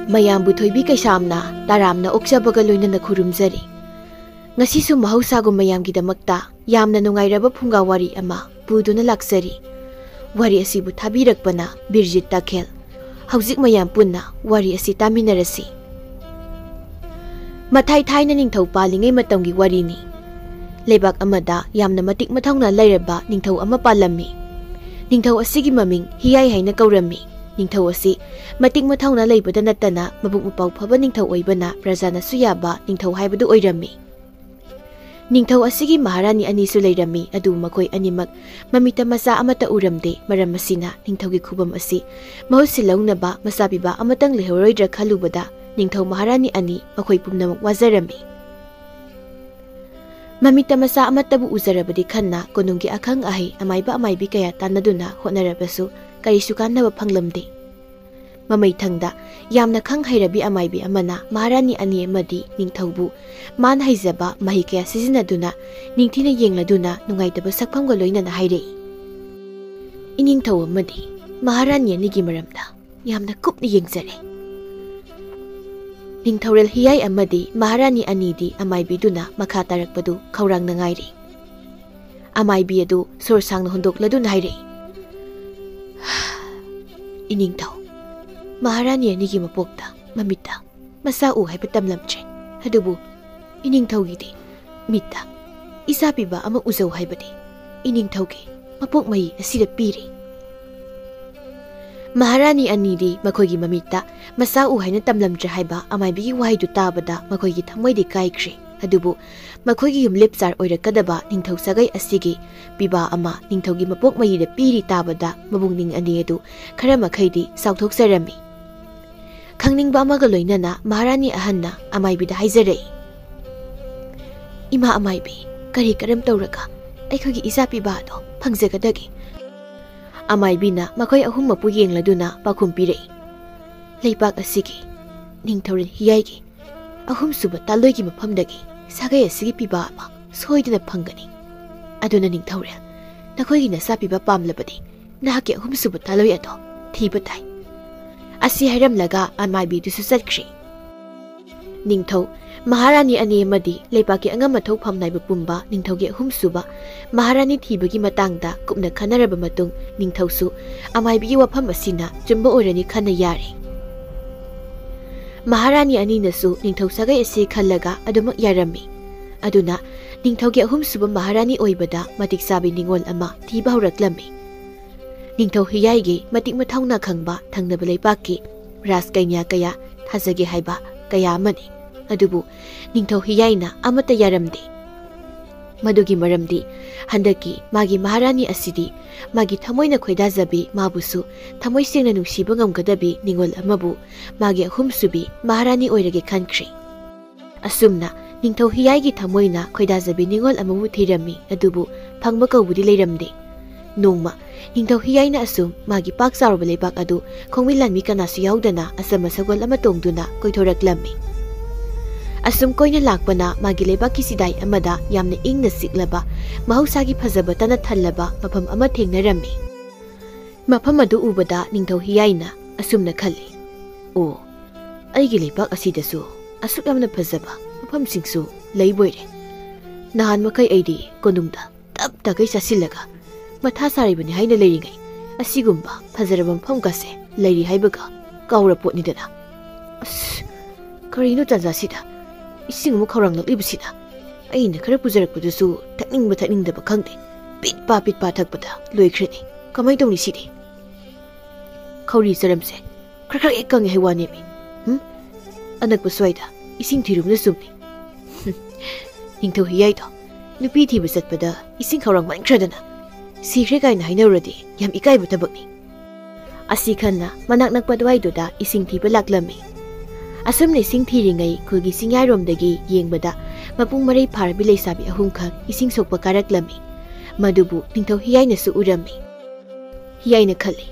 mayam buthoibi kaisamna taramna okjabaga loinana khurumjari ngasisu mahausagu mayam gidamakta yamna nungairaba phunga wari ama puduna laksari wari asibu thabirakpana Birjit Takhel hauzik mayam punna wari asi taminarasi mathai thaina ningthau palingai matamgi warini leibak amada yamna matik mathongna lairaba ningthau ama palami ningthau asigi maming hiyai haina kaurami ningthau asi matik mathongna leibada natana mabuk mapau phaba ningthau oibana prajana suyaba ningthau haibadu oirami ningthau asigi maharani ani su leirami adu makoi animak mamita masa amata uramde maram masina ningthaugi khubam asi mahusilaunaba masabiba amatang lehoroidra khalubada ningthau maharani ani makoi pumnamak wazarami mamita masa amatabu uzarabadi khanna konunggi akhang ahi amaiba amaibi kaya tanaduna honarabasu karisu kannaba phanglamde mamai thangda yamna khang hairabi amaibi amana maharani ani amadi ningthaubu man haizaba mahi kaya sizinaduna ningthina yengladuna nungaitaba sakphamga loinana hairei iningthau amadi maharani anigi maramda yamna kupni yengjare ningthaurel hiyai amadi maharani anidi amaibi duna makha tarakpadu khaurang na ngairi amaibi adu sorsang na hondokladuna hairei iningthau maharani anigi mapokta mamita masa u haiba tamlamche adubu iningthaugi mita isapiba ama uzau haibadi iningthaugi mapok mai asida piri maharani anidi makoigi mamita masa u haina tamlamche haiba amaibi wahaidu tabada makoigi thamoidi kaikri adubu makoigi yumlipsar oirakadaba ningthau sagai asigi biba ama ningthaugi mapok mai da piri tabada mabungning ani adu khara makhaidi sauthok sarami khangningba amaga loinana maharani ahanna amaibi da haizarei ima amaibi kari karam tawraka aikhogi isapi ba do phangjagadagi amaibi na makoi ahum mapu yengladuna pakhum pirei leipak asigi ningthaurin hiyaigi ahum suba taloigi maphamdagi sagai asigi piba ama soidina phangani aduna ningthaurel nakhoigi na sapiba pamlabadi nahaki ahum suba taloi ado thiba tai asi hairamlaga amaibi dusu satkri ningthau maharani ani amadi leipaki angam mathau phamnaiba pumba ningthaugi ahum suba maharani thibagi matangda kupna khanaraba matung ningthausu amaibi wafam asina chumba orani khana yare maharani ani nasu ningthau sagai asi khallaga adumak yarami aduna ningthaugi ahum suba maharani oibada matik sabi ningol ama thiba horaklami ningthau hiyaigi matik mathauna khangba thangnaba leipaki ras kainya kaya thajage haiba kaya mani adubu ningthau hiyaina amata yaramde madugi maramdi handaki magi maharani asidi magi thamoina khoidajabi mabusu thamoi sengna nungsiba ngamgadabi ningol amabu magi ahumsubi maharani oirage khankri asumna ningthau hiyaigi thamoina khoidajabi ningol amabu thirami adubu phangba kaubudi leiramde nongma ningthau hiyaina asum magi pak saroba leibak adu khongwilanmi kanasu yaudana asama sagol ama tongduna koithoraklami asum koina lakpana magi leibak kisidai amada yamna ingna siklaba mahausagi phajaba tana thallaba mafam ama thengnarami mafam adu ubada ningthau hiyaina asumna khali o aigi leibak asidasu asuk yamna phajaba mafam singsu leiboire nahan makai aidi konungda tap tagai sasilaga matha saribani haina leiringai asigumba phajarabam phamkase leiri haibaga kaura potnidana as karino tanjasida ising mu khawrang laklibsida aina khara pujarakpudusu takningdaba khangde pitpa thakpada loikhrini kamai tawni sidi khawri saramse khrakrak ekang hewani mi anak paswaida ising thirumna sumni ningthau hiyai to nupi thiba satpada ising khawrang mankhradana sikre kaina hainawradi yam ikaiba tabakni asi khanna manak nakpa dwaiduda ising thiba laklami asumne sing thiringai khogi singyaromdagi yengbada mapung marai pharabi leisabi ahum khak ising sokpa karaklami madubu ningthau hiyaina su urami hiyaina khali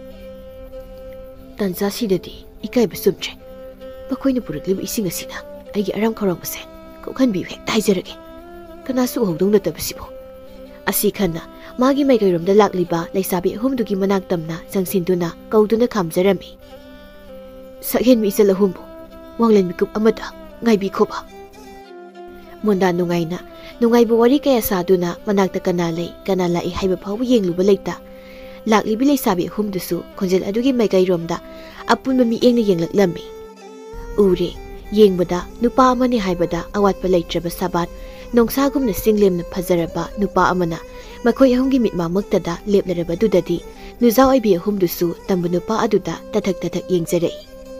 tanza sidadi ikaiba sumtre bakoina purakliba ising asina aigi aram khawrangse kokhanbi hek taizarage kanasu hodong natabasibo asi khanna magi maigairomda lakliba leisabi ahumdugi manak tamna jangsinduna kauduna khamjarami sakhen mi isal ahum wanglen mikup amada ngai bi khoba monda nungai bu wari kaya saduna manakta kana lai haiba phawu yengluba leita lakli bi leisabi hum dusu khonjel adugi maikai romda apun mi engna yenglak lammi ure yengbada nupa amani haibada awat pa leitraba sabat nongsagumna singlemna phajaraba nupa amana makhoi ahumgi mitma maktada leplaraba dudadi nuzaw aibi ahum dusu tambu nupa aduda tathak yengjarei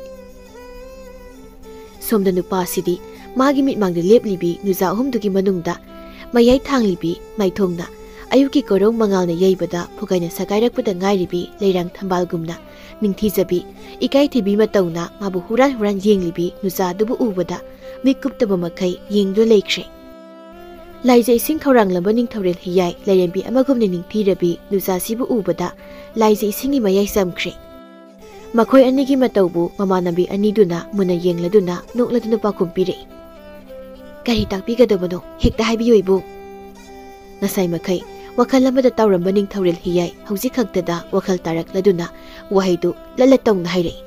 somda nupa sidi magi mitmangda leplibi nuza ahum dugi manungda mayai thanglibi maithongna ayuki korong mangalna yeibada phugaina sakairakpada ngairibi leirang thambalgumna ningthijabi ikai thibi matawna mabu huran yenglibi nuza dubu ubada mikuptaba makai yengdo leikre laijai sing khorang lamba ningthorel hiyai lairembi amagumni ningthirabi nuza sibu ubada laijai singi mayai samkhre makhoi anigi matawbu mamanabi aniduna muna yengladuna nokladuna pakumpire kari takpigadabano hekta haibiyoibu nasai makai wakal amada tawramba ningthorel hiyai hauji khaktada wakal tarakladuna wahaidu lalatong na hairei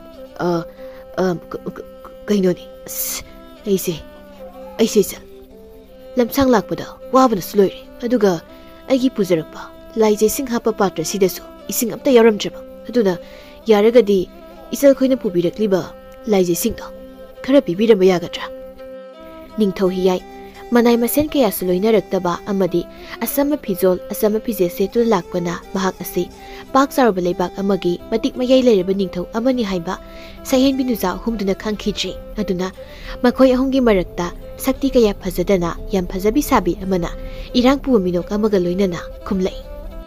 kainoni aise sal lamsang lakpada wabana suloire aduga aigi pujarakpa laijai sing hapa patra sidasu ising amta yaramjaba aduna yaragadi isal khoina pubirakliba laijai sing do khara pibiramba yagadra ningthau hiyai manai masen kaya suloina raktaba amadi asama phijol asama phije setu lakpana bahak ase pak sarba leibak amagi matik mayai leiraba ningthau amani haiba sahen binuza humduna khangkhijre aduna makhoi ahumgi marakta sakti kaya phajadana yam phajabi sabi amana irang pu minok amaga loinana khumlai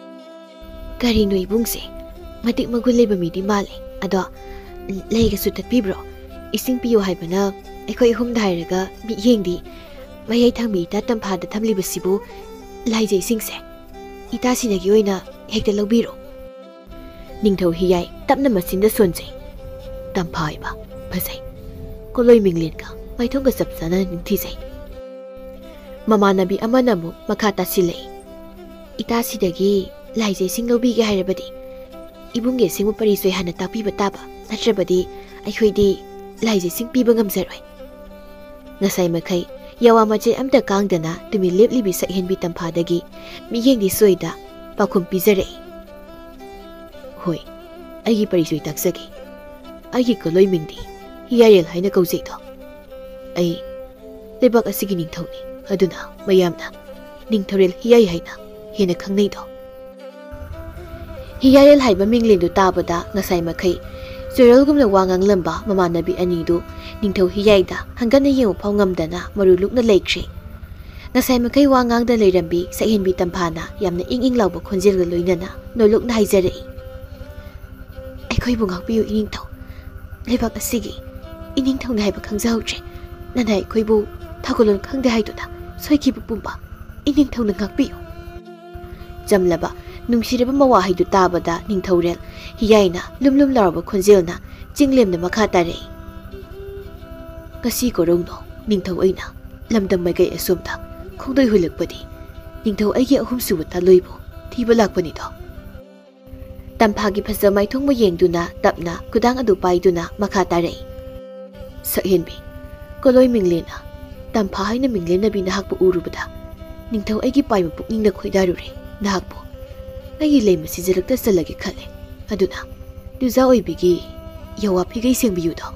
kari noi bungse matik magul leba midi male ado leiga su tatpibro ising piyo haibana ekhoi hum dhairaga bi yengdi mayai thangbi ta tamphada thamliba sibu laijai singse ita sinagi oina hekta lobiro ningthau hiyai tapna masinda sonjai tamphaiba phajai koloi minglen ka maithongga sapsana ningthijai mamanabi amanamu makhata silei ita sidagi laijai sing lobige hairabadi ibungge singmu parisoi hana tapiba taba natrabadi aikhoi laijai sing piba ngamjaroi ngasai makai yawa maje amta kangdana tumi leplibi sakhenbi tamphadagi miyengdi soida pakhum pizarei hoi aigi parisoi taksagi aigi koloi mingdi hiyarel haina kaujei do ai lebak asigi ningthoni aduna mayamna ningthorel hiyai haina hena khangnei do hiyarel haiba minglendu tabada ngasai makai Zeralgumna wangang lamba mamanabi anidu ningthau hiyaida hangana yengu phawngamdana maru lukna leikre ngasai makai wangang da leirambi sakhenbi tamphana yamna ing lawba khonjelga loinana nolokna haijarei aikhoi bungakpiu iningthau lebak asigi iningthau na haiba khangjaudre nanai khoibu thagolon khangde haiduna soikibu pumba iningthau na ngakpiu jamlaba nungsiraba mawa haidu tabada ningthaurel hiyaina lumlum laraba khonjelna chinglemna makha tarei kasi korongno ningthau aina lamdam maigai asumda khongdoi hulakpadi ningthau aigi ahum suba taloibo thiba lakpani do tamphagi phasa maithongmo yengduna tapna kudang adu paiduna makha tarei sakhenbi koloi minglena tampha haina minglena bi nahakpu urubada ningthau aigi paiba pukningna khoidarure nahakpu aigi leima sijalakta salage khale aduna duza oibigi yawa phigai sengbiyu do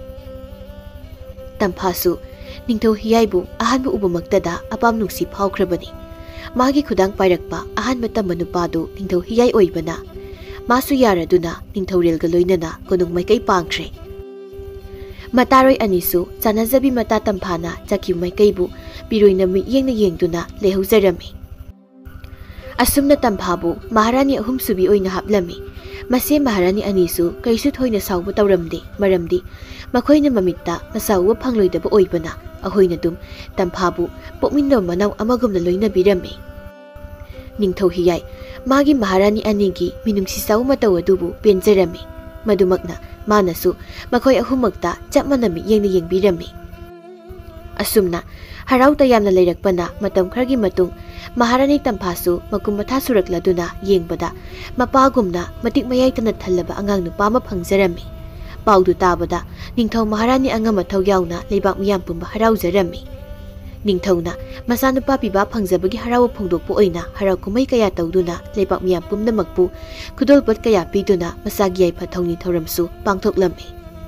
tamphasu ningthau hiyaibu ahanbu ubamaktada apam nungsi phawkhrabani magi khudang pairakpa ahanba tamba nupadu ningthau hiyai oibana masu yaraduna ningthaurelga loinana konung maikai pangkhre mataroi anisu chanajabi mata tamphana chakyu maikaibu piroina mi yengna yengduna lehaujarami asumna tamphabu maharani ahum subi oina haplami mase maharani anisu kaisu thoina sawbu tawramde maramdi makhoina mamitta masawwa phangloidaba oibana ahoina dum tamphabu pokminno manaw amagumna loina birami ningthau hiyai magi maharani anigi minungsi sawma tawadubu penjarami madumakna manasu makhoi ahumakta chapmanami yengna yengbirami asumna harauta yamna leirakpana matam khargi matung maharani tamphasu makum matha surakladuna yengbada mapagumna matik mayai tana thallaba angang nupa ma phangjarami पाउदु ताबदा निंथौ महारानी अंगम मथौ याउना लेबाक मियाम पुंबा हराउजरम्मी निंथौना मसानुपा पिबा फंगजबगी हराव फोंदोकपु ओइना हराव कुमै कया तौदुना लेबाक मियाम पुमनमकपु खुदोलपत कया पीदुना मसागी याइफा थौनी थौरमसु पांथोकलम्मी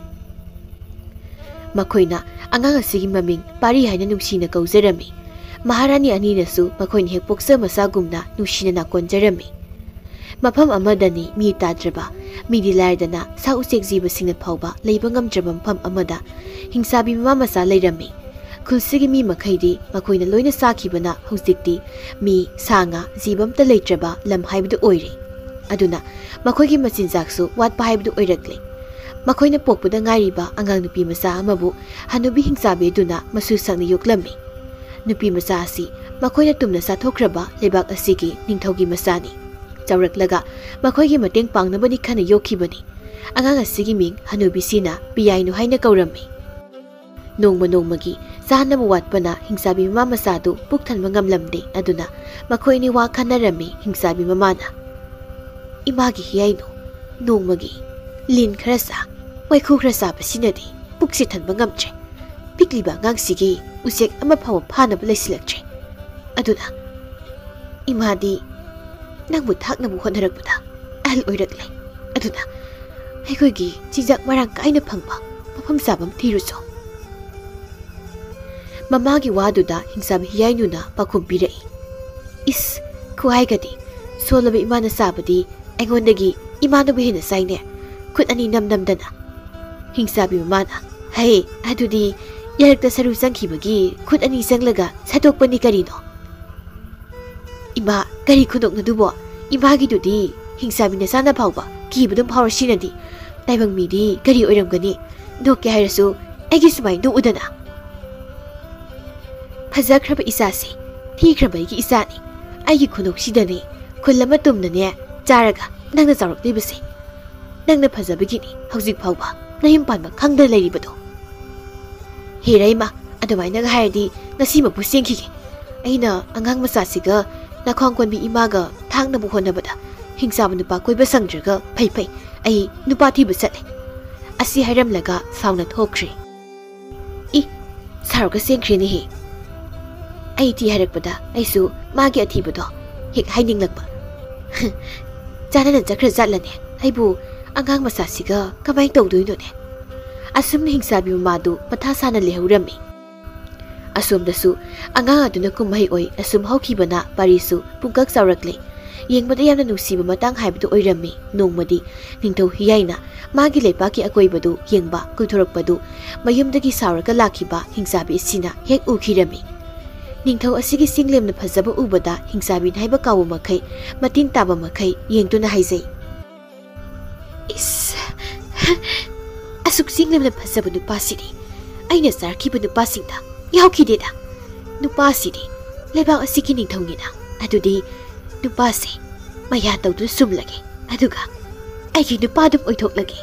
मखोइना अंगांग असिगी ममिंग पारी हाइना नुंसीना कौजरम्मी महारानी अनीनसु मखोइन हेक POCSO मसागुमना नुंसीना नाकोनजरम्मी मफम अमदनी मी ताद्रबा मीदी लायदना सा उसेक जीबसिंगना फावबा लेबा ngamद्रबा मफम अमदा हिंसाबी ममा मसा लेरम्मी खुलसिगी मी मखैदी मखोइना लोइना साखिबना हौजिकती मी सांगा जीबमता लेत्रबा लम हाइबदु ओइरे अदुना मखोइगी मचिनजाकसु वाटपा हाइबदु ओइरक्ले मखोइना पोकपदा ngairiba angang nupi masa amabu hanubi hingsabe duna masu sangna yoklami nupi masa asi मखोइना तुमना साथोख्रबा लेबाक असिगी निंथौगी मसानी चौरक्लगा मखोइगी मतेंग पांगनबनी खना योखिबनी अंगांग असिगी मिंग हनुबिसिना पियाइनु हाइना कौरम्मी नोंगमा नोंगमगी चाहनब वाटपना हिंसाबी ममा मसादु पुक्थनबा ngamlamde अदुना मखोइनी वा खनरम्मी हिंसाबी ममाना इमागी हियाइनु नोंगमगी लिन खरसा वाइखु खरसा बसिनदी पुक्सि थनबा ngamtre पिकलिबा ngang-sigi उसेक अमा फाव फानबा लेसिलक्tre अदुना इमादी नंगबु थाकनबु होनरकबदा अहल ओइरकले अदुना अखोइगी चिजाक मरांग काइना फंगबा मफम साबम थिरुसो ममागी वादुदा हिंसाबी हियाइनुना पाखुम पिरई इस खुआइगदी सोलबे इमाना साबदी एगोंदगी इमानबु हेना साइने खुद अनि नमनमदना हिंसाबी ममाना हे अदुदी यारकता सरु संखिबगी खुद अनि संगलगा सतोकपनी करिनो इमा करी खुदोकनदुबो इमागी दुदी हिंसाबी नसाना फावबा किबदुम फावरसिनदी ताइबंग मिदी करी ओइरमगनी दोके हाइरसु एगी सुमाइ दु उदना फजख्रब इसासे थीख्रबैगी इसानी आइगी खुनोक्सिदने खुल्लमा तुमनने चारगा नंगना चारक्लिबसे नंगना फजबगिनी हौजिक फावबा नहिम पानबा खंगदा लेरिबदो हेरैमा अदुमाइना हायदी नसीमपु सेंखिगे अइना अंगांग मसासिगा नाखोंगकोनबी इमागा थांगनबु होनबदा हिंसाबु नुपा कोइबा संग्रगा फै फै अइ नुपा थिबु चले असि हायरमलगा साउना थोख्रे इ सारगा सेंख्रेनि हे अइ ती हायरकपदा अइसु मागे अथिबदो हेक हाइनिंगलकबा जानाना जखर जालने अइबु अंगांग मसासिगा कमाइ तौदोइनोने असुमना हिंसाबी ममादु मथा साना लेहौरम्मी असुमदसु अंगांग अदुना कुमहै ओइ असुम हौखिबना पारिसु पुंकक चावरक्ले येंगबदा यामना नुसिबा मतंग हाइबदु ओइरम्मी नोंगमदी निंथौ हियाइना मागी लेपाकी अकोइबदु येंगबा कुथोरकपदु मयुमदगी सावरका लाखिबा हिंसाबी सिना हेक उखिरम्मी निंथौ असिगी सिंगलेमना फजबा उबदा हिंसाबी नाइबा कावो मखै मतिन ताबा मखै येंगदुना हाइजै इस असुक सिंगलेमना फजबा नुपासिदी अइना सारखिबा नुपासिंदा यावखिदेदा नुपासिदी लेबाक असिगी निंथौनिना अदुदी नुपासे मया तौदु सुमलगे अदुगा अइगी नुपादुम ओइथोकलगे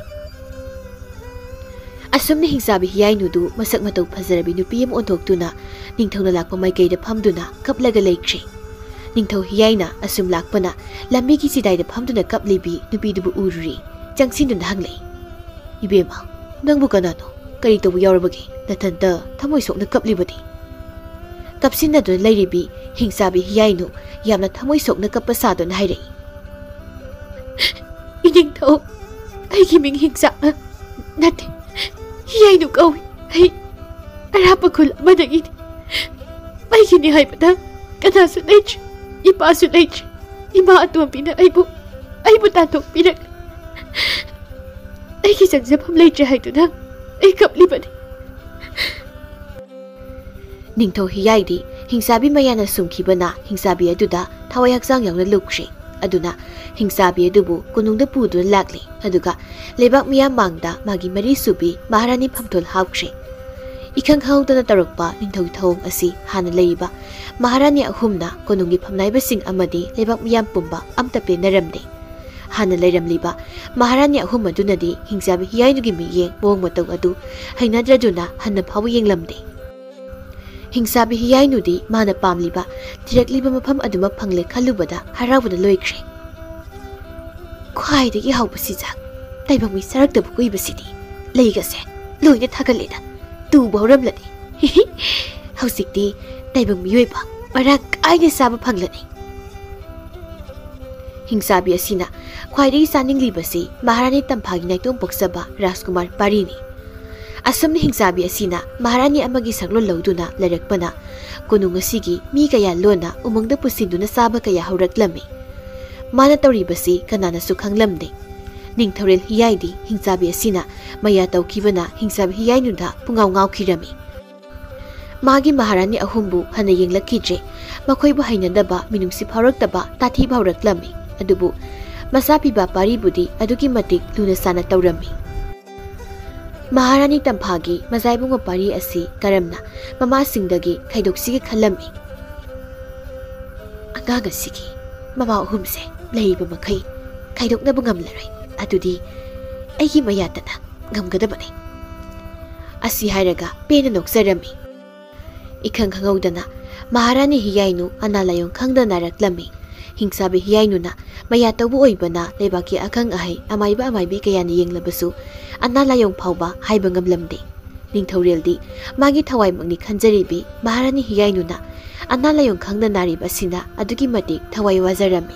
असुमना हिंसाबी हियाइनुदु मसक मतौ फजरबी नुपी अम ओंथोक्तुना निंथौना लाकपा माइकैदा फमदुना कपलगा लेख्रे निंथौ हियाइना असुम लाकपना लम्बीगी सिदाइदा फमदुना कपलिबी नुपीदुबु उरुरी चंगसिनुना हंगलै इबेमा नंगबु कनानो करी तौबु यावरबगे नथनता थमोइ सोकना कपलिबदी कपसिनदुना लैरिबी हिंसाबी हियाइनु यामना थमोइ सोकना कपपा सादुना हाइरै इनिंथौ अइगी मिंग हिंसा नते हियाइनु कौइ अइ अरापा खुल अमदगिनी अइगिनी हाइबदा कनासु लैत्रे इपासु लैत्रे इमा अतोम्बीना अइबु तान्थोकपिरक अइगी संजफम लैत्रे हाइदुना अइ कपलिबनी निंथौ हियाइदी हिंसाबी मयाना सुमखिबना हिंसाबी अदुदा थवाइ हक्चांग यावना लुक्रे अदुना हिंसाबी अदुबु कुनुंगदा पुदुना लाक्ले अदुगा लेबाक मियाम मांगदा मागी मरी सुबी महारानी फमथोल हाउख्रे इखंग हाउदना तरक्पा निंथौ थौंग असि हाना लेइबा महारानी अहुमना कुनुंगी फमनाइबसिंग अमदी लेबाक मियाम पुंबा अमता पेनरमदे हाना लेरमलिबा महारानी अहुम अदुनदी हिंसाबी हियाइनुगी मियेंग मोंग मतौ अदु हैनद्रदुना हन्ना फाव येंगलमदे हिंसाबी हियाइनुदी माना पामलिबा तिरकलिबा मफम अदुमा फंगले खलुबदा हरावना लोइख्रे ख्वाइदगी हाउबसिजा ताइबंगमी सरक्तबु कुइबसिदी ꯂꯩꯒꯁꯦ ꯂꯣꯏꯅ ꯊꯥꯒꯠꯂꯦꯗ ꯇꯨꯕ ꯍꯧꯔꯝꯂꯅꯤ ꯍꯧꯖꯤꯛꯇꯤ ꯇꯥꯏꯕꯪ ꯃꯤꯑꯣꯏꯕ ꯃꯔꯥꯡ ꯀꯥꯏꯅ ꯆꯥꯕ ꯐꯪꯂꯅꯤ ꯍꯤꯡꯆꯥꯕꯤ ꯑꯁꯤꯅ ꯈ꯭ꯋꯥꯏꯗꯒꯤ ꯆꯥꯅꯤꯡꯂꯤꯕꯁꯤ ꯃꯍꯥꯔꯥꯅꯤ ꯇꯝꯐꯥꯒꯤ ꯅꯥꯏꯇꯣꯝ ꯄꯣꯛꯆꯕ ꯔꯥꯖꯀꯨꯃꯥꯔ ꯄꯥꯔꯤꯅꯤ ꯑꯁꯨꯝꯅ ꯍꯤꯡꯆꯥꯕꯤ ꯑꯁꯤꯅ ꯃꯍꯥꯔꯥꯅꯤ ꯑꯃꯒꯤ ꯁꯛꯂꯣꯟ ꯂꯧꯗꯨꯅ ꯂꯩꯔꯛꯄꯅ ꯀꯣꯅꯨꯡ ꯑꯁꯤꯒꯤ ꯃꯤ ꯀꯌꯥ ꯂꯣꯟꯅ ꯎꯃꯪꯗ ꯄꯨꯁꯤꯟꯗꯨꯅ ꯆꯥꯕ ꯀꯌꯥ ꯍꯧꯔꯛꯂꯝꯃꯤ ꯃꯥꯅ ꯇꯧꯔꯤꯕꯁꯤ ꯀꯅꯥꯅꯁꯨ ꯈꯪꯂꯝꯗꯦ ꯅꯤꯡꯊꯧꯔꯦꯜ ꯍꯤꯌꯥꯏꯗꯤ ꯍꯤꯡꯆꯥꯕꯤ ꯑꯁꯤꯅ ꯃꯌꯥ ꯇꯧꯈꯤꯕꯅ ꯍꯤꯡꯆꯥꯕꯤ ꯍꯤꯌꯥꯏꯅꯨꯗ ꯄꯨꯡꯉꯥꯎ ꯉꯥꯎꯈꯤꯔꯝꯃꯤ ꯃꯥꯒꯤ ꯃꯍꯥꯔꯥꯅꯤ ꯑꯍꯨꯝꯕꯨ ꯍꯟꯅ ꯌꯦꯡꯂꯛꯈꯤꯗ꯭ꯔꯦ ꯃꯈꯣꯏꯕꯨ ꯍꯩꯅꯗꯕ ꯃꯤꯅꯨꯡꯁꯤ ꯐꯥꯎꯔꯛꯇꯕ ꯇꯥꯊꯤꯕ ꯍꯧꯔꯛꯂꯝꯃꯤ ꯑꯗꯨꯕꯨ ꯃꯆꯥ ꯄꯤꯕ ꯄꯥꯔꯤꯕꯨꯗꯤ ꯑꯗꯨꯛꯀꯤ ꯃꯇꯤꯛ ꯂꯨꯅ ꯆꯥꯟꯅ ꯇꯧꯔꯝꯃꯤ ꯃꯍꯥꯔꯥꯅꯤ ꯇꯝꯐꯥꯒꯤ ꯃꯆꯥꯏꯕꯨꯡ ꯄꯥꯔꯤ ꯑꯁꯤ ꯀꯔꯝꯅ ꯃꯃꯥꯁꯤꯡꯗꯒꯤ ꯈꯥꯏꯗꯣꯛꯁꯤꯒꯦ ꯈꯜꯂꯝꯃꯤ ꯑꯉꯥꯡ ꯑꯁꯤꯒꯤ ꯃꯃꯥ ꯑꯍꯨꯝꯁꯦ ꯂꯩꯔꯤꯕ ꯃꯈꯩ ꯈꯥꯏꯗꯣꯛꯅꯕ ꯉꯝꯂꯔꯣꯏ ꯑꯗꯨꯗꯤ ꯑꯩꯒꯤ ꯃꯌꯥꯇꯅ ꯉꯝꯒꯗꯕꯅꯤ ꯑꯁꯤ ꯍꯥꯏꯔꯒ ꯄꯦꯟꯅ ꯅꯣꯛꯆꯔꯝꯃꯤ इखंग खंगौदना महारानी हियाइनु अना लायों खंगदा नारकलमी हिंसाबी हियाइनुना मया तौबु ओइबना लेबाकी अखंग अहै अमाइबा अमाइबी कयानि येंगलबसु अना लायों फाउबा हाइबा ngамlamde निंगथौरेलदी मागी थवाइ मंगनी खंजरीबी महारानी हियाइनुना अना लायों खंगदा नारिबा सिना अदुगी मति थवाइ वाजरमी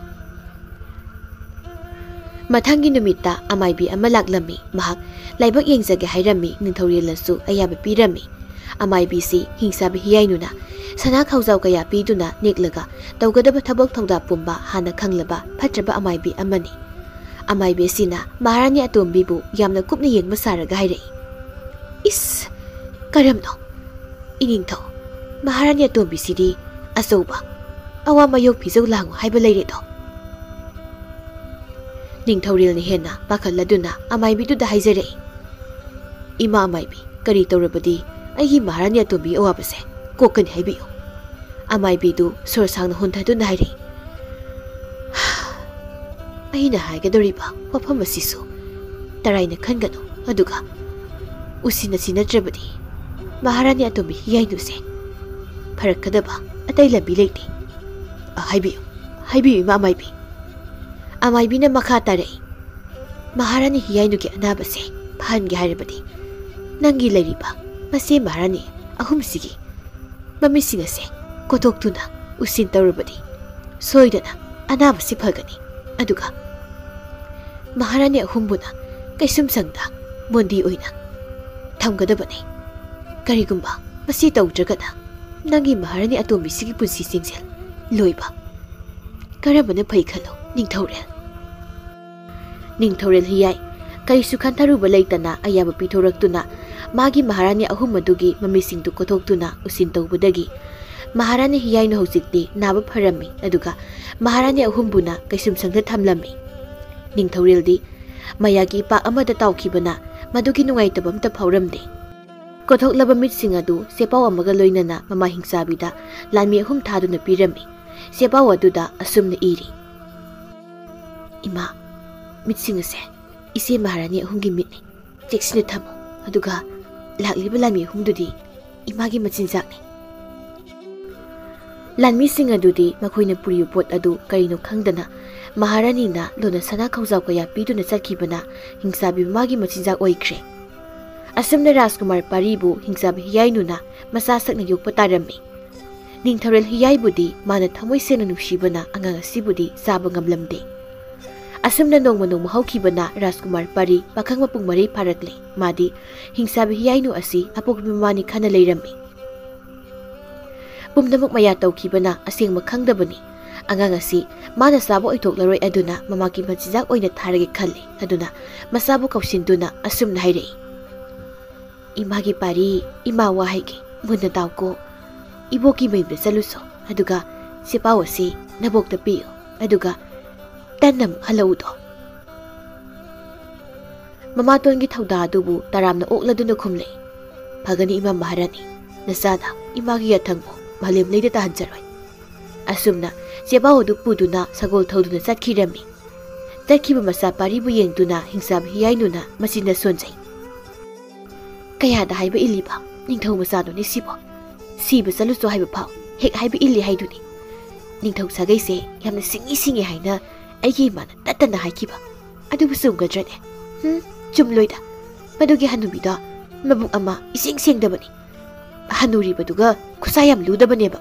मथंगी नुमिता अमाइबी अमा लाक्लमी महक लाइबक येंगजगे हाइरमी निंगथौरेलसु अयाबा पीरमी अमाइबीसी हिंसाबी हियाइनुना सना खौजाव कया पीदुना नेक्लगा तौगदब थबक थौदा पुंबा हाना खंगलबा फत्रबा अमाइबी अमनी अमाइबी सिना महारानी अतोंबीबु यामना कुपना येंगबा सारगा हाइरई इस करमनो इनिंगथौ महारानी अतोंबीसीदी असौबा अवा मयोग फिजौ लांगो हाइबा लैरेदो निंगथौरेलनि हेना पाखलदुना अमाइबीदुदा हाइजरई इमा अमाइबी करी तौरबदी अगी महारानी अतोंबी अवाबसे कोकन हाइबियो अमाइबीदु सोर सांगना हुंथादुना हाइरई अहिना हाइगदोरिबा वफम असिसु तराइना खनगनो अदुगा उसिना सिनत्रबदी महारानी अतोंबी हियाइनुसे फरकदबा अतै लंबी लेते हाइबियो हाइबियो इमा अमाइबी अमाइबीना मखा तारई महारानी हियाइनुगे अनाबसे फाहनगे हाइरबदी नंगी लैरिबा मसे महारानी अहुमसिगी ममिसिंगसे कोथोक्तुना उसिन तौरबदी सोइदना अनाबसी फगनी अदुगा महारानी अहुमबुना कैसुम संगदा मोंदी ओइना थमगदबने करिगुंबा मसी तौद्रगना नंगी महारानी अतोंबीसिगी पुंसी सिंगसेल लोइबा करबना फै खलो निंगथौरेल हियाइ करिसु खंथारुबा लैतना अयाबा पिथोरक्तुना मागी महारानी अहुम मदुगी ममिसिंगदु कोथोक्तुना उसिन तौबदगी महारानी हियाइनु हौजिक्ति नाबा फरम्मी अदुगा महारानी अहुमबुना कैसुम संगदा थमलम्मी निंगथौरेलदी मयागी पाक अमदा ताउखिबना मदुगी नुंगाइतबा अमता फाउरमदे कोथोक्लबा मिटसिंग अदु सेपाव अमगा लोइनना ममा हिंसाबीदा लानमी अहुम थादुना पिरम्मी सेपाव अदुदा असुमना इरी इमा मिटसिंगसे इसे महारानी अहुमगी मिटनी चेक्सिना थमो अदुगा लाक्लिबा लानमी अहुमदुदी इमागी मचिनजाकनी लानमी सिंग अदुदी मखोइना पुरियु पोट अदु करिनो खंगदना महारानी ना लोना सना खौजाव कया पीदुना चटखिबना हिंसाबी मागी मचिनजाक ओइख्रे असमना राजकुमार पारीबु हिंसाबी हियाइनुना मसा सकना योक्पा तारम्मी निंगथौरेल हियाइबुदी माना थमोइ सेना नुसिबना अंगांग असिबुदी चाबा ngamlamde असमना नोंगमा नोंगमा हौखिबना राजकुमार पारी पाखंग मपुंग मरी फारकले मादी हिंसाबी हियाइनु असी अपोकबी ममानी खाना लैरम्मी पुमनमक मया तौखिबना असेंगमा खंगदबनी अंगांग असी माना साबो ओइथोक्लरोय अदुना ममाकी मचिजाक ओइना थारगे खल्ले अदुना मसाबो कौसिनदुना असुमना हाइरई इमागी पारी इमा वाहाइगे मुन्ना ताउको इबोकी मैबे चलुसो अदुगा सेपाव असी नबोक्ता पियो अदुगा तन्नम हलौदो ममातोनगी थौदा अदुबु तारामना ओक्लदुना खुमले फगनी इमा महारानी नसादा इमागी यथंगो मालेम लेदा ताहंजरोय असुमना सेपाव अदु पुदुना सगोल थौदुना चटखिरम्मी चटखिबा मसा पारीबु येंगदुना हिंसाबी हियाइनुना मसिना सोनजै कयादा हाइबा इलिबा निंगथौ मसादोनि सिबो सिबा चलुसो हाइबा फाव हेक हाइबा इलि हाइदुनि निंगथौ सागैसे यामना सिंगी हाइना अैगी माना तत्तना हाइकिबा अदुबु सुंगद्रने चुमलोइदा ꯃꯗꯨꯒꯤ ꯍꯅꯨꯕꯤꯗꯣ ꯃꯕꯨꯛ ꯑꯃ ꯏꯁꯦꯡ ꯁꯦꯡꯗꯕꯅꯤ ꯍꯅꯨꯔꯤꯕꯗꯨꯒ ꯈꯨꯠꯁꯥ ꯌꯥꯝ ꯂꯨꯗꯕꯅꯦꯕ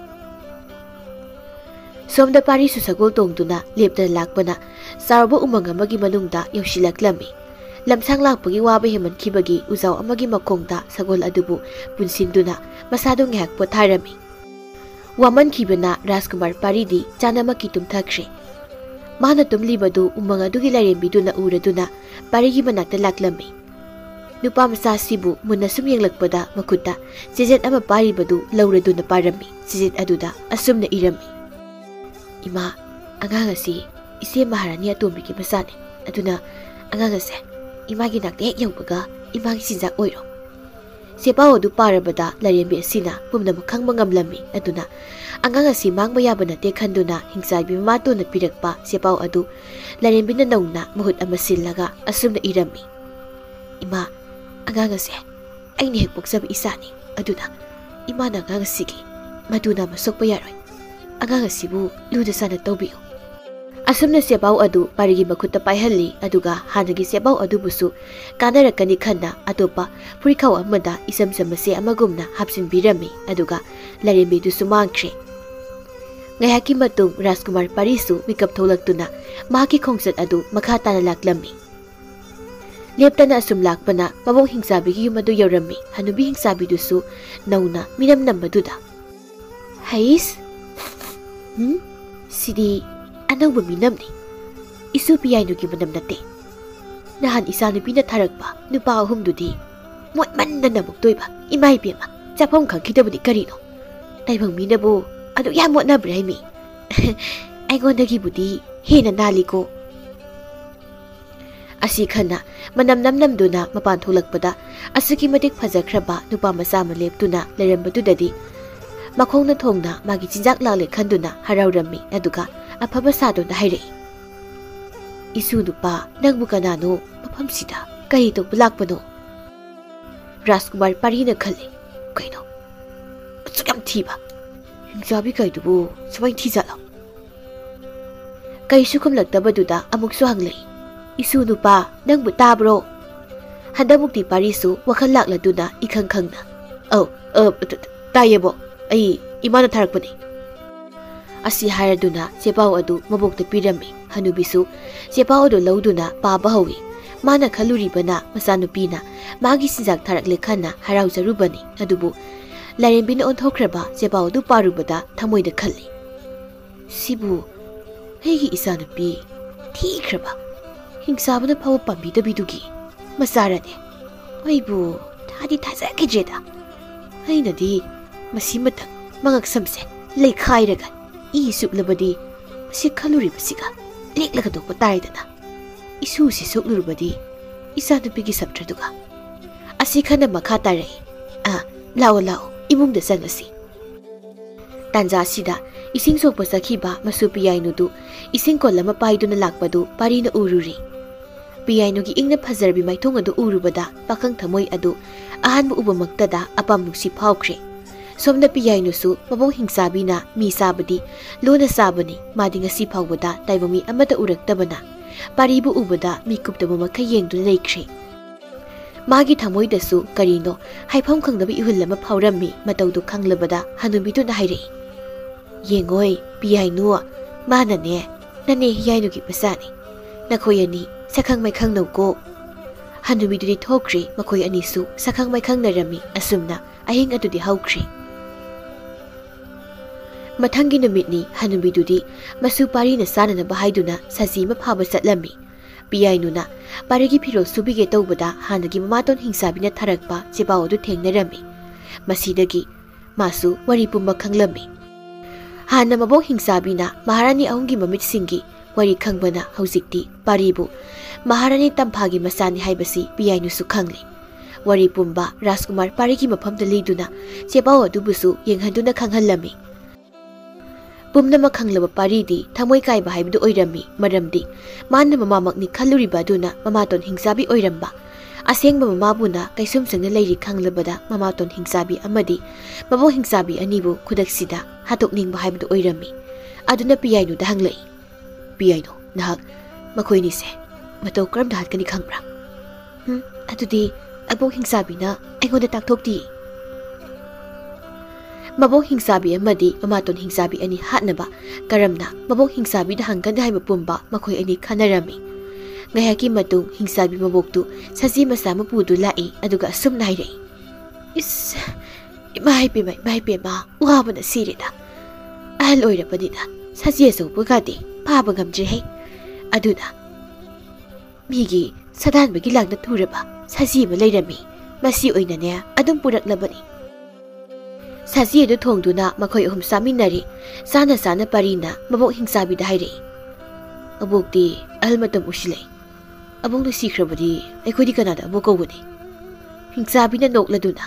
ꯁꯣꯝꯗ ꯄꯥꯔꯤꯁꯨ ꯁꯒꯣꯜ ꯇꯣꯡꯗꯨꯅ ꯂꯦꯞꯇꯅ ꯂꯥꯛꯄꯅ ꯆꯥꯎꯔꯕ ꯎꯃꯪ ꯑꯃꯒꯤ ꯃꯅꯨꯡꯗ ꯌꯧꯁꯤꯜꯂꯛꯂꯝꯃꯤ ꯂꯝꯁꯥꯡ ꯂꯥꯛꯄꯒꯤ ꯋꯥꯕ ꯍꯦꯃꯟꯈꯤꯕꯒꯤ ꯎꯖꯥꯎ ꯑꯃꯒꯤ ꯃꯈꯣꯡꯗ ꯁꯒꯣꯜ ꯑꯗꯨꯕꯨ ꯄꯨꯟꯁꯤꯟꯗꯨꯅ ꯃꯁꯥꯗꯨ ꯉꯥꯏꯍꯥꯛ ꯄꯣꯊꯥꯔꯝꯃꯤ ꯋꯥꯃꯟꯈꯤꯕꯅ ꯔꯥꯖꯀꯨꯃꯥꯔ ꯄꯥꯔꯤꯗꯤ ꯆꯥꯅꯃꯛꯀꯤ ꯇꯨꯝꯊꯈ꯭ꯔꯦ ꯃꯥꯅ ꯇꯨꯝꯂꯤꯕꯗꯨ ꯎꯃꯪ ꯑꯗꯨꯒꯤ ꯂꯥꯏꯔꯦꯝꯕꯤꯗꯨꯅ ꯎꯔꯗꯨꯅ ꯄꯥꯔꯤꯒꯤ ꯃꯅꯥꯛꯇ ꯂꯥꯛꯂꯝꯃꯤ ꯅꯨꯄꯥ ꯃꯆꯥꯁꯤꯕꯨ ꯃꯨꯟꯅ ꯁꯨꯝ ꯌꯦꯡꯂꯛꯄꯗ ꯃꯈꯨꯠꯇ ꯆꯦꯖꯦꯠ ꯑꯃ ꯄꯥꯏꯔꯤꯕꯗꯨ ꯂꯧꯔꯗꯨꯅ ꯄꯥꯔꯝꯃꯤ ꯆꯦꯖꯦꯠ ꯑꯗꯨꯗ ꯑꯁꯨꯝꯅ ꯏꯔꯝꯃꯤ 이마 안강아씨 이세 마하라니 아토미기 마사네 아두나 안강아씨 이마기 낙대 여우가 이마기 신작 오이로 세바오두 빠르바다 라리엠비 시나 뿜나무 강망감람미 아두나 안강아씨 망바야바나테 칸두나 행사비 마토나 피력바 세바오 아두 라리엠비나 나우나 무훗 아마 실라가 아숨나 이람미 이마 안강아씨 아이니 핵복사비 이사니 아두나 이마나 안강아씨기 마두나 마속바 야로이 안강아씨부 루드사나 떠비요 asumna sebau adu parigi makutta paihali aduga hanagi sebau adubusu kanarakani khanna atopa purikhaw amada isam samase amagumna hapsin birami aduga larembi du sumangkhre ngayaki matung rajkumar parisu mikap tholaktuna maki khongsat adu makha tana laklammi leptana asum lakpana mabong hingsabi gi yumadu yorami hanubi hingsabi dusu nauna miram nambaduda hais sidi anauba minamni isu piyainu gi manam nate nahan isa nupi na tharakpa nupa ahumdudi mot mandana muktoiba imai bema chapom khangkidabudi karino taibang minabu adu ya motna braimi aigondagi budi hena naliko asi khana manam namduna mapan tholakpada asuki matik phajakraba nupa masa ma leptuna lerambadudadi makhongna thongna magi jinjak lale khanduna haraurammi aduga afaba sadona haire isu nupa nangbu kanano mafam sida kai to bulakpano rajkumar parina khale kaino chukam thiba hingjabi kai dubu sabai thijala kai sukum laktabaduda amuk su hanglei isu nupa nangbu tabro handamukti parisu wakhal lakladuna ikhang khangna au tayebo ai imana tharakpani asi haraduna sebau adu mabokta pirami hanubisu sebau adu lauduna paba hawi mana khaluri bana masanupina magi sinjak tharakle khana harau jarubani adubu larembina onthokraba sebau adu parubada thamoida khalli sibu hegi isanupi thikraba hingsabana phaw pambi dabidugi masarane aibu thadi thaja kejeda hainadi masimat mangak samse lekhairaga i suklabadi si khaluri basiga leklaga dokpa taidana isu si suklurubadi isa nupigi sabtraduga asi khana makha tarai lao imungda sangasi tanja sida ising sokpa sakhiba masu piyainudu ising kollama paiduna lakpadu parina ururi piyainugi ingna phajarbi maithong adu urubada pakhang thamoi adu ahanbu ubamaktada apam nuksi phawkhre somna piyainusu mabong hingsabina mi sabadi lona sabani madi ngasi phawbada taibami amata uraktabana paribu ubada mi kuptaba makha yengdu leikre magi thamoi dasu karino haifam khangdaba ihullama phawrammi matawdu khanglabada hanubidu na haire yengoi piyainu mana ne nane hiyainu gi pasani nakhoyani sakhang mai khang nauko hanubidu ri thokre makoi ani su sakhang mai khang narami asumna ahing adudi haukre matangi numitni hanubidudi masu parina sanana bahaiduna sazima phaba satlami piyainuna parigi phiro subige tawbada hanagi mamaton hingsabina tharakpa chebawdu thengnarami masidagi masu wari pumba khanglami hana mabong hingsabina maharani ahungi mamit singi wari khangbana haujikti paribu maharani tamphagi masani haibasi piyainu su khangli wari pumba rajkumar parigi maphamda liduna chebawdu busu yenghanduna khanghalami pumnama khanglaba paridi thamoi kaiba haibudu oirami maramdi manna mamamakni khalluriba duna mamaton hingsabi oiramba asengba mamabuna kaisum sangna leiri khanglabada mamaton hingsabi amadi mabo hingsabi anibu khudaksida hatokningba haibudu oirami aduna piyainu da hanglei piyainu nahak makhoini se mato kram da hatkani khangbra ꯑꯗꯨꯗꯤ ꯑꯕꯣꯛ ꯍꯤꯡꯆꯥꯕꯤꯅ ꯑꯩꯉꯣꯟꯗ ꯇꯥꯛꯊꯣꯛꯇꯤ ꯃꯕꯣꯛ ꯍꯤꯡꯆꯥꯕꯤ ꯑꯃꯗꯤ ꯃꯃꯥꯇꯣꯟ ꯍꯤꯡꯆꯥꯕꯤ ꯑꯅꯤ ꯍꯥꯠꯅꯕ ꯀꯔꯝꯅ ꯃꯕꯣꯛ ꯍꯤꯡꯆꯥꯕꯤꯗ ꯍꯪꯒꯅꯤ ꯍꯥꯏꯕ ꯄꯨꯝꯕ ꯃꯈꯣꯏ ꯑꯅꯤ ꯈꯟꯅꯔꯝꯃꯤ ꯉꯥꯏꯍꯥꯛꯀꯤ ꯃꯇꯨꯡ ꯍꯤꯡꯆꯥꯕꯤ ꯃꯕꯣꯛꯇꯨ ꯁꯖꯤ ꯃꯆꯥ ꯃꯄꯨꯗꯨ ꯂꯥꯛꯏ ꯑꯗꯨꯒ ꯑꯁꯨꯝꯅ ꯍꯥꯏꯔꯛꯏ ꯏꯁ ꯏꯃꯥꯏꯄꯦꯝꯃ ꯋꯥꯕꯅ ꯁꯤꯔꯦꯗ ꯑꯍꯜ ꯑꯣꯏꯔꯕꯅꯤꯅ ꯁꯖꯤ ꯑꯆꯧꯕꯒꯗꯤ ꯐꯥꯕ ꯉꯝꯗ꯭ꯔꯦꯍꯦ ꯑꯗꯨꯅ ꯃꯤꯒꯤ ꯁꯗꯥꯟꯕꯒꯤ ꯂꯥꯡꯗ ꯊꯨꯔꯕ ꯁꯖꯤ ꯑꯃ ꯂꯩꯔꯝꯃꯤ ꯃꯁꯤ ꯑꯣꯏꯅꯅꯦ ꯑꯗꯨꯝ ꯄꯨꯔꯛꯂꯕꯅꯤ ꯁꯖꯤ ꯑꯗꯨ ꯊꯣꯡꯗꯨꯅ ꯃꯈꯣꯏ ꯑꯍꯨꯝ ꯆꯥꯃꯤꯟꯅꯔꯤ ꯆꯥꯅ ꯄꯔꯤꯅ ꯃꯕꯣꯛ ꯍꯤꯡꯆꯥꯕꯤꯗ ꯍꯥꯏꯔꯛꯏ ꯑꯕꯣꯛꯇꯤ ꯑꯍꯜ ꯃꯇꯝ ꯎꯁꯤꯜꯂꯛꯏ ꯑꯕꯣꯛꯅ ꯁꯤꯈ꯭ꯔꯕꯗꯤ ꯑꯩꯈꯣꯏꯗꯤ ꯀꯅꯥꯗ ꯑꯕꯣꯛ ꯀꯧꯒꯅꯤ ꯍꯤꯡꯆꯥꯕꯤꯅ ꯅꯣꯛꯂꯗꯨꯅ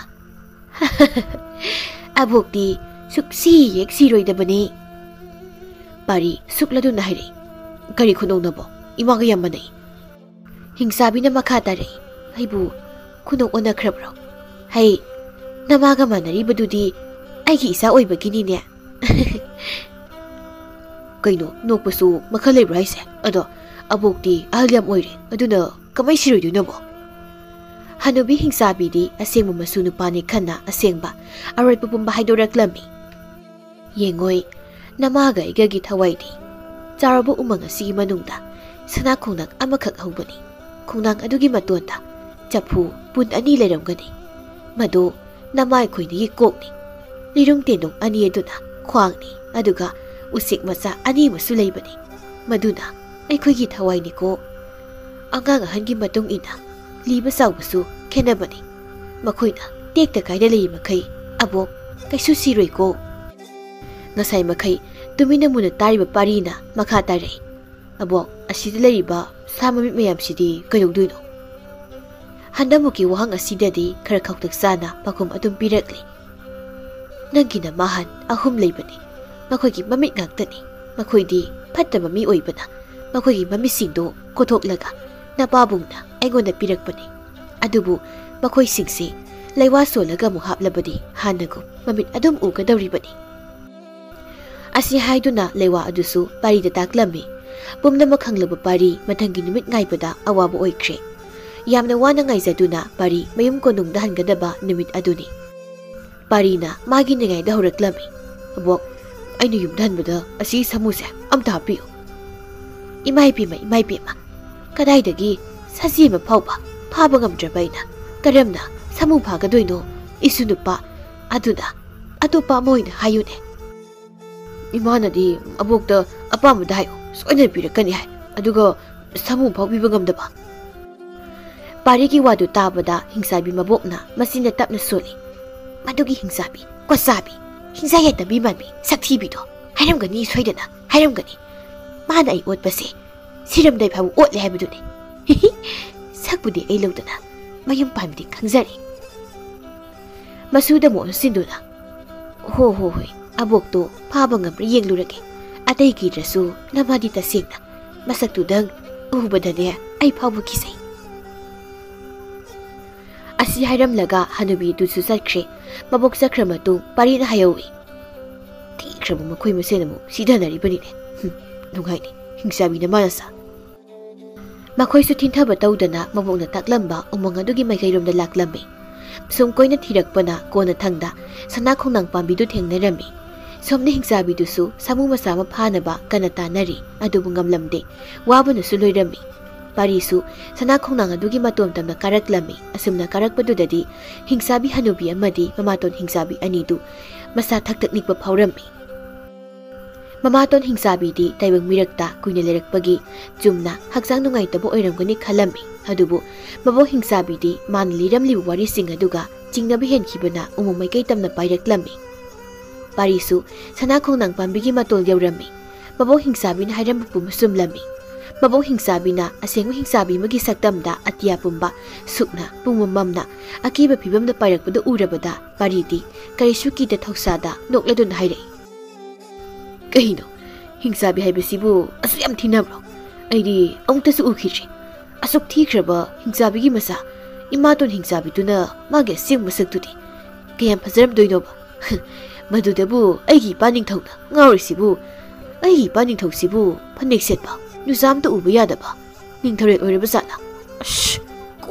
ꯑꯕꯣꯛꯇꯤ ꯁꯨꯛꯁꯤ ꯍꯦꯛ ꯁꯤꯔꯣꯏꯗꯕꯅꯤ ꯄꯥꯔꯤ ꯁꯨꯛꯂꯗꯨꯅ ꯍꯥꯏꯔꯛꯏ ꯀꯔꯤ ꯈꯨꯅꯣꯛꯅꯕꯣ ꯏꯃꯥꯒ ꯌꯥꯝ ꯃꯥꯟꯅꯩ ꯍꯤꯡꯆꯥꯕꯤꯅ ꯃꯈꯥ ꯇꯥꯔꯛꯏ ꯑꯩꯕꯨ ꯈꯨꯅꯣꯛ ꯑꯣꯟꯅꯈ꯭ꯔꯕ꯭ꯔꯣ ꯍꯩ ꯅꯃꯥꯒ ꯃꯥꯟꯅꯔꯤꯕꯗꯨꯗꯤ ꯑꯩꯒꯤ ꯏꯆꯥ ꯑꯣꯏꯕꯒꯤꯅꯤꯅꯦ ꯀꯩꯅꯣ ꯅꯣꯛꯄꯁꯨ ꯃꯈꯜ ꯂꯩꯕ꯭ꯔꯥ ꯍꯥꯏꯁꯦ ꯑꯗꯣ ꯑꯕꯣꯛꯇꯤ ꯑꯍꯜ ꯌꯥꯝ ꯑꯣꯏꯔꯦ ꯑꯗꯨꯅ ꯀꯃꯥꯏ ꯁꯤꯔꯣꯏꯗꯣꯏꯅꯣꯕꯣ ꯍꯅꯨꯕꯤ ꯍꯤꯡꯆꯥꯕꯤꯗꯤ ꯑꯁꯦꯡꯕ ꯃꯁꯨ ꯅꯨꯄꯥꯅꯤ ꯈꯟꯅ ꯑꯁꯦꯡꯕ ꯑꯔꯣꯏꯕ ꯄꯨꯝꯕ ꯍꯥꯏꯗꯣꯔꯛꯂꯝꯃꯤ ꯌꯦꯡꯉꯣꯏ ꯅꯃꯥꯒ ꯑꯩꯒꯒꯤ ꯊꯋꯥꯏꯗꯤ ꯆꯥꯎꯔꯕ ꯎꯃꯪ ꯑꯁꯤꯒꯤ ꯃꯅꯨꯡꯗ ꯁꯅꯥ ꯈꯣꯡꯅꯥꯡ ꯑꯃꯈꯛ ꯍꯧꯕꯅꯤ ꯈꯣꯡꯅꯥꯡ ꯑꯗꯨꯒꯤ ꯃꯇꯣꯟꯗ ꯆꯐꯨ ꯄꯨꯟ 2 ꯂꯩꯔꯝꯒꯅꯤ ꯃꯗꯨ ꯅꯃꯥ ꯑꯩꯈꯣꯏꯅꯤꯒꯤ ꯀꯣꯛꯅꯤ ꯂꯤꯔꯨꯡ ꯇꯦꯟꯗꯨꯡ 2 ꯑꯗꯨꯅ ꯈ꯭ꯋꯥꯡꯅꯤ ꯑꯗꯨꯒ ꯎꯆꯦꯛ ꯃꯆꯥ 2 ꯑꯃꯁꯨ ꯂꯩꯕꯅꯤ ꯃꯗꯨꯅ ꯑꯩꯈꯣꯏꯒꯤ ꯊꯋꯥꯏꯅꯤꯀꯣ ꯑꯉꯥꯡ ꯑꯍꯟꯒꯤ ꯃꯇꯨꯡ ꯏꯟꯅ ꯂꯤꯕ ꯆꯥꯎꯕꯁꯨ ꯈꯦꯟꯅꯕꯅꯤ ꯃꯈꯣꯏꯅ ꯇꯦꯛꯇ ꯀꯥꯏꯗ ꯂꯩꯔꯤ ꯃꯈꯩ ꯑꯕꯣꯛ ꯀꯩꯁꯨ ꯁꯤꯔꯣꯏꯀꯣ ꯉꯁꯥꯏ ꯃꯈꯩ ꯇꯨꯃꯤꯟꯅ ꯃꯨꯟꯅ ꯇꯥꯔꯤꯕ ꯄꯥꯔꯤꯅ ꯃꯈꯥ ꯇꯥꯔꯛꯏ ꯑꯕꯣꯛ ꯑꯁꯤꯗ ꯂꯩꯔꯤꯕ ꯁꯥ ꯃꯃꯤꯠ ꯃꯌꯥꯝꯁꯤꯗꯤ ꯀꯩꯗꯧꯗꯣꯏꯅꯣ ꯍꯟꯗꯛꯃꯨꯛꯀꯤ ꯋꯥꯍꯪ ꯑꯁꯤꯗꯗꯤ ꯈꯔ ꯈꯧꯇꯛ ꯆꯥꯅ ꯄꯥꯎꯈꯨꯝ ꯑꯗꯨꯝ ꯄꯤꯔꯛꯂꯤ ꯅꯪꯒꯤ ꯅꯃꯥꯍꯟ 3 ꯂꯩꯕꯅꯤ ꯃꯈꯣꯏꯒꯤ ꯃꯃꯤꯠ ꯉꯥꯛꯇꯅꯤ ꯃꯈꯣꯏꯗꯤ ꯐꯠꯇꯕ ꯃꯤ ꯑꯣꯏꯕꯅ ꯃꯈꯣꯏꯒꯤ ꯃꯃꯤꯠꯁꯤꯡꯗꯣ ꯀꯣꯊꯣꯛꯂꯒ ꯅꯄꯥꯕꯨꯡꯅ ꯑꯩꯉꯣꯟꯗ ꯄꯤꯔꯛꯄꯅꯤ ꯑꯗꯨꯕꯨ ꯃꯈꯣꯏꯁꯤꯡꯁꯤ ꯂꯩꯋꯥ ꯁꯣꯜꯂꯒ ꯑꯃꯨꯛ ꯍꯥꯞꯂꯕꯗꯤ ꯍꯥꯟꯅꯒꯨꯝ ꯃꯃꯤꯠ ꯑꯗꯨꯝ ꯎꯒꯗꯧꯔꯤꯕꯅꯤ ꯑꯁꯤ ꯍꯥꯏꯗꯨꯅ ꯂꯩꯋꯥ ꯑꯗꯨꯁꯨ ꯄꯥꯔꯤꯗ ꯇꯥꯛꯂꯝꯃꯤ ꯄꯨꯝꯅꯃꯛ ꯈꯪꯂꯕ ꯄꯥꯔꯤ ꯃꯊꯪꯒꯤ ꯅꯨꯃꯤꯠ ꯉꯥꯏꯕꯗ ꯑꯋꯥꯕ ꯑꯣꯏꯈ꯭ꯔꯦ ꯌꯥꯝꯅ ꯋꯥꯅ ꯉꯥꯏꯖꯗꯨꯅ ꯄꯥꯔꯤ ꯃꯌꯨꯝ ꯀꯣꯅꯨꯡꯗ ꯍꯟꯒꯗꯕ ꯅꯨꯃꯤꯠ ꯑꯗꯨꯅꯤ ꯄꯥꯔꯤꯅ ꯃꯥꯒꯤ ꯅꯤꯡꯉꯥꯏꯗ ꯍꯧꯔꯛꯂꯝꯃꯤ ꯑꯕꯣꯛ ꯑꯩꯅ ꯌꯨꯝꯗ ꯍꯟꯕꯗ ꯑꯁꯤ ꯁꯥꯃꯨꯁꯦ ꯑꯝꯇ ꯍꯥꯞꯄꯤꯌꯨ ꯏꯃꯥꯏꯄꯦꯝꯃ ꯀꯗꯥꯏꯗꯒꯤ ꯁꯖꯤ ꯑꯃ ꯐꯥꯎꯕ ꯐꯥꯕ ꯉꯝꯗ꯭ꯔꯕ ꯑꯩꯅ ꯀꯔꯝꯅ ꯁꯥꯃꯨ ꯐꯥꯒꯗꯣꯏꯅꯣ 이수 누빠 아두다 아또빠 모이는 하유네 이만하디 아복다 아빠무다 하요 소이나 비르까니 하 아두가 사무 파비바 감다바 파리기 와두 따보다 힝사비 마복나 마신다 tapna 쏘리 마두기 힝사비 꽈사비 힝사였다 미만비 삭티비도 하렴거니 소이드나 하렴거니 마나 이 옷바세 시름다이 파부 옷래 하부두네 삭부디 에일로드나 마윤 밤디 강자리 마수다 모 신두나 호호호이 아복도 파방감을 옌루르게 아다이 기르수 나마디 따생나 마삭두당 우바다네 아이 파부 기세 아시 하람라가 하누비 두수 삭크레 마복 삭크라마도 파리나 하여위 티크라모 마코이 마세나모 시다나리버니네 누가이니 힝사비나 마나사 마코이수 틴타바 따우다나 마복나 딱람바 우멍아두기 마이카이롬다 락람미 ꯁꯨꯝ ꯀꯣꯏꯅ ꯊꯤꯔꯛꯄꯅ ꯀꯣꯟꯅ ꯊꯪꯗ ꯁꯅꯥ ꯈꯣꯡꯅꯥꯡ ꯄꯥꯝꯕꯤꯗꯨ ꯊꯦꯡꯅꯔꯝꯃꯤ ꯁꯣꯝꯅ ꯍꯤꯡꯆꯥꯕꯤꯗꯨꯁꯨ ꯁꯥꯃꯨ ꯃꯆꯥ ꯑꯃ ꯐꯥꯅꯕ ꯀꯟꯅ ꯇꯥꯟꯅꯔꯤ ꯑꯗꯨꯕꯨ ꯉꯝꯂꯝꯗꯦ ꯋꯥꯕꯅꯁꯨ ꯂꯣꯏꯔꯝꯃꯤ ꯄꯥꯔꯤꯁꯨ ꯁꯅꯥ ꯈꯣꯡꯅꯥꯡ ꯑꯗꯨꯒꯤ ꯃꯇꯣꯝ ꯇꯝꯅ ꯀꯥꯔꯛꯂꯝꯃꯤ ꯑꯁꯨꯝꯅ ꯀꯥꯔꯛꯄꯗꯨꯗꯗꯤ ꯍꯤꯡꯆꯥꯕꯤ ꯍꯅꯨꯕꯤ ꯑꯃꯗꯤ ꯃꯃꯥꯇꯣꯟ ꯍꯤꯡꯆꯥꯕꯤ ꯑꯅꯤꯗꯨ ꯃꯁꯥ ꯊꯛꯇꯛ ꯅꯤꯛꯄ ꯐꯥꯎꯔꯝꯃꯤ ꯃꯃꯥꯇꯣꯟ ꯍꯤꯡꯆꯥꯕꯤꯗꯤ ꯇꯥꯏꯕꯪ ꯃꯤꯔꯛꯇ ꯀꯨꯏꯅ ꯂꯩꯔꯛꯄꯒꯤ ꯆꯨꯝꯅ ꯍꯛꯆꯥꯡ ꯅꯨꯡꯉꯥꯏꯇꯕ ꯑꯣꯏꯔꯝꯒꯅꯤ ꯈꯜꯂꯝꯃꯤ ꯑꯗꯨꯕꯨ ꯃꯕꯣꯛ ꯍꯤꯡꯆꯥꯕꯤꯗꯤ ꯃꯥꯅ ꯂꯤꯔꯝꯂꯤꯕ ꯋꯥꯔꯤꯁꯤꯡ ꯑꯗꯨꯒ ꯆꯤꯡꯅꯕ ꯍꯦꯟꯈꯤꯕꯅ ꯎꯃꯪ ꯃꯥꯏꯀꯩ ꯇꯝꯅ ꯄꯥꯏꯔꯛꯂꯝꯃꯤ ꯄꯥꯔꯤꯁꯨ ꯁꯅꯥ ꯈꯣꯡꯅꯥꯡ ꯄꯥꯝꯕꯤꯒꯤ ꯃꯇꯣꯜ ꯌꯧꯔꯝꯃꯤ ꯃꯕꯣꯛ ꯍꯤꯡꯆꯥꯕꯤꯅ ꯍꯥꯏꯔꯝꯕ ꯄꯨꯝꯕ ꯆꯨꯝꯂꯝꯃꯤ ꯃꯕꯣꯛ ꯍꯤꯡꯆꯥꯕꯤꯅ ꯑꯁꯦꯡꯕ ꯍꯤꯡꯆꯥꯕꯤ ꯑꯃꯒꯤ ꯁꯛꯇꯝꯗ ꯑꯇꯤꯌꯥ ꯄꯨꯝꯕ ꯁꯨꯛꯅ ꯄꯨꯡꯃꯝꯃꯝꯅ ꯑꯀꯤꯕ ꯐꯤꯕꯝꯗ ꯄꯥꯏꯔꯛꯄꯗ ꯎꯔꯕꯗ ꯄꯥꯔꯤꯗꯤ ꯀꯔꯤꯁꯨ ꯀꯤꯗ ꯊꯧꯁꯥꯗ ꯅꯣꯛꯂꯗꯨꯅ ꯍꯥꯏꯔꯛꯏ ꯀꯩꯅꯣ ꯍꯤꯡꯆꯥꯕꯤ ꯍꯥꯏꯕꯁꯤꯕꯨ ꯑꯁꯨꯛ ꯌꯥꯝ ꯊꯤꯅꯕ꯭ꯔꯣ ꯑꯩꯗꯤ ꯑꯃꯨꯛꯇꯁꯨ ꯎꯈꯤꯗ꯭ꯔꯤ ꯑꯁꯨꯛ ꯊꯤꯈ꯭ꯔꯕ ꯍꯤꯡꯆꯥꯕꯤꯒꯤ ꯃꯆꯥ 이마돈 힝사비두나 마게 싱무색두디 그냥 파자람도이노바 마두데부 아이기 빠닝통나 ngauri시부 아이기 빠닝통시부 판넥셋바 누삼도 우부야다바 닝터렛 오르바자나 씨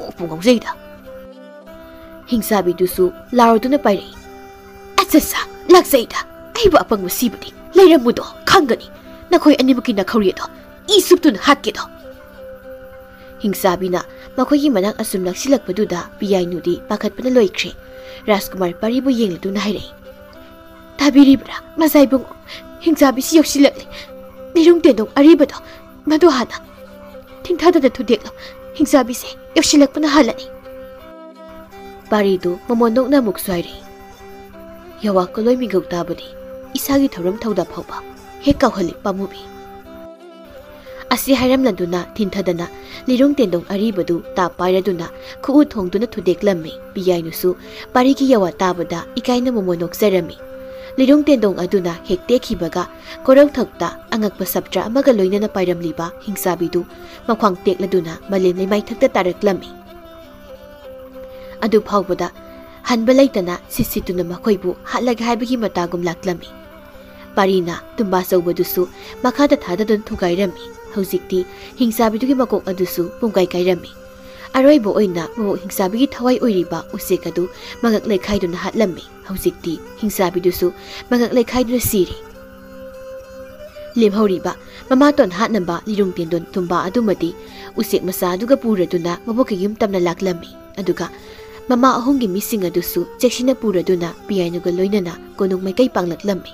ngongzeida hingsabidusu laroduna pairei atsasa lakzeida aiba apang masibadi leiramudo khangani nakhoi animuki nakhorido isuptun hakkedo hingsabina makhoi manang asum naksilakpaduda piyainudi pakhatpana loikre Rajkumar paribu yengladuna hairei tabiribra masaibung hingsabi si yosilakle nirung tendong aribado madu hana thingthada da thudeklo hingsabi se yosilakpana halani Paridu mamondok na mukswairi yawa koloi migau tabadi isagi thoram thauda phauba he kauhali pamubi asi hairam landuna thinthadana lirung tendong aribadu ta pairaduna khu thongduna thudeklammi piyainusu parigi yawa tabada ikaina momondok serami lirung tendong aduna hekte khibaga korau thakta angakpa sabtra amaga loinana pairamliba hingsabidu makhwang tekladuna malem lemai thakta taraklammi adu phawbada hanba leitana sisituna makoibu hatlag haibagi matagum laklami parina tumba saubadusu makhada thadadun thugairami hojikti hingsabidugi makok adusu pungkai kairami aroibo oina mo hingsabigi thawai oiriba usekadu magak lekhaiduna hatlami hojikti hingsabidusu magak lekhaiduna siri lemhoriba mamaton hatnamba lirung tendon tumba adumati usek masa aduga puraduna maboki yum tamna laklami aduga Mama ahongi missing adusu chekshina puraduna piyanuga loinana konung mai kai panglaklammi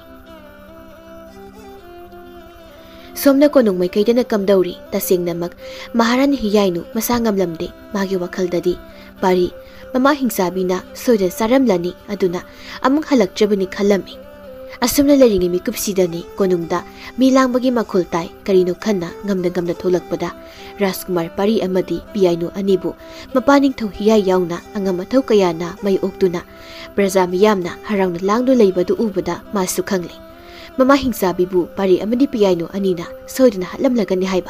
somna konung mai kaidana kamdauri tasengnamak maharani hiyainu masangamlamde magi wakhaldadi pari mama hingsabina soida saramlani aduna amung halakjabani khalami asumna laringi mi kupsidani konungda milangbagi makhultai karino khanna ngamda tholakpada Rajkumar pari amadi piyainu anibu mapaning thau hiyai yauna angam athau kayana mai oktuna praja miyamna haraungna langdo leibadu ubada masu khangli mama hingsabibu pari amadi piyainu anina soidna hatlamlagani haiba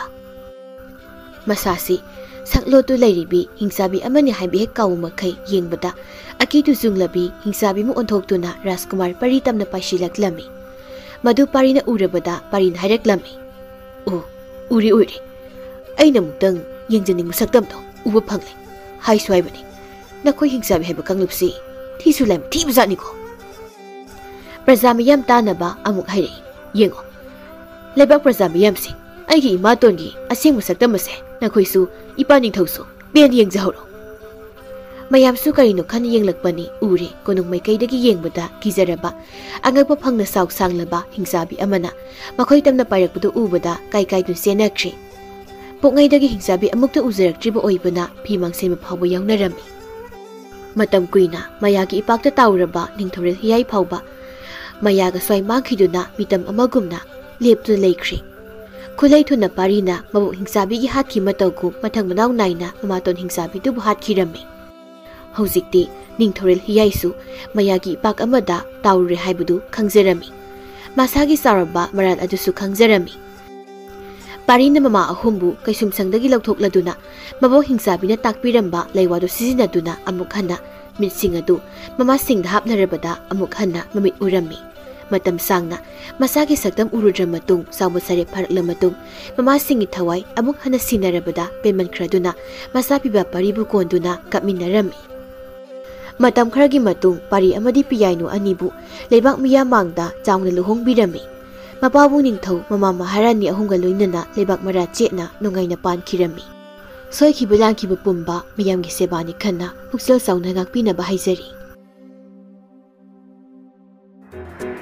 masasi saklotu leiribi hingsabi amani haibi hek kawmakhai yengbada akitu junglabi hingsabi mu onthoktuna Rajkumar pari tamna paisilaklami madu parina urabada parin haireklami o uri aina mutang yengjaning musaktamdo uba phangle hai swaibani nakhoi hingsabi haiba kanglupsi thisulem thibajani ko prajamiyam tanaba amuk haire yengo lebak prajamiyam si aigi imatongi aseng musaktamase nakhoisu ipaning thausu ben yengjahoro mayamsu karino khan yenglakpani uri konung maikaidagi yengbada kijaraba angakpa phangna sauk sanglaba hingsabi amana makhoi tamna pairakpadu ubada kai du senakri Pokngaidagi hingsabi amukta uzaraktriba oibana phimang sema phawba yaunarami matam kuina mayagi ipakta tauraba ningthorel hiyai phawba mayaga swai makhiduna mitam amagumna leptu leikri khulai thuna parina mabu hingsabi gi hathi matawku mathang manaw naina mamaton hingsabi du hat khirami hojikti ningthorel hiyaisu mayagi ipak amada taure haibudu khangjerami masagi saraba maral adusu khangjerami Parina mama ahumbu kaisum sangdagi lauthokladuna mabo hingsabina takpiramba laiwado sizinaduna amuk hana mitsing adu mama singda hapnarabada amuk hana mamit urami matam sangna masagi sakdam urudra matung sawba sare pharakla matung mama singi thawai amuk hana sinarabada peman khraduna masapiba paribu konduna kapminarami matam kharagi matung pari amadi piyainu anibu leibak miya mangda chawna luhongbirami Mapabu ningthau mama maharani ahunga loinana lebak mara chena nongaina pan khirami soi khibulang khibu pumba miyamgi sebani khanna huksel sauna ngakpina ba haizari